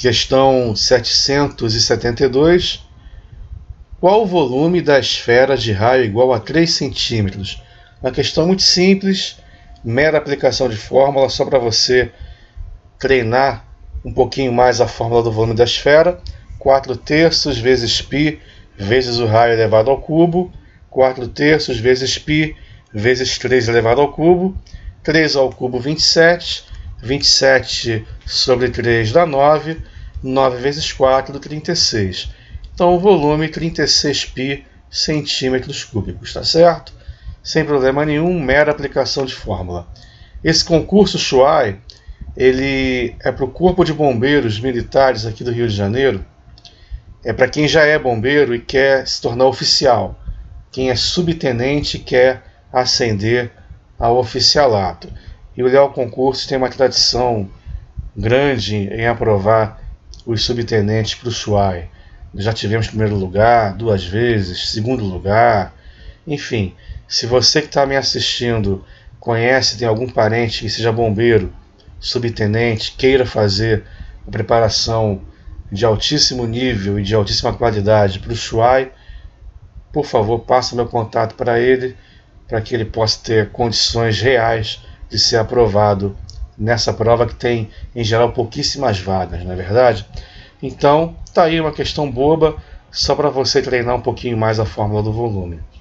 Questão 772. Qual o volume da esfera de raio igual a 3 centímetros? Uma questão muito simples, mera aplicação de fórmula, só para você treinar um pouquinho mais a fórmula do volume da esfera. 4/3 vezes π vezes o raio elevado ao cubo. 4/3 vezes π vezes 3 elevado ao cubo. 3 ao cubo, 27. 27 sobre 3 dá 9. 9 vezes 4, 36. Então o volume 36π centímetros cúbicos, tá certo? Sem problema nenhum, mera aplicação de fórmula. Esse concurso Chuai, ele é para o Corpo de Bombeiros Militares aqui do Rio de Janeiro. É para quem já é bombeiro e quer se tornar oficial. Quem é subtenente e quer ascender ao oficialato. E o Leal Concurso tem uma tradição grande em aprovar os subtenentes para o Chuai. Já tivemos primeiro lugar 2 vezes, segundo lugar, enfim. Se você que está me assistindo conhece, tem algum parente que seja bombeiro, subtenente, queira fazer a preparação de altíssimo nível e de altíssima qualidade para o Chuai, por favor, passe meu contato para ele, para que ele possa ter condições reais de ser aprovado nessa prova que tem, em geral, pouquíssimas vagas, não é verdade? Então, tá aí uma questão boba, só para você treinar um pouquinho mais a fórmula do volume.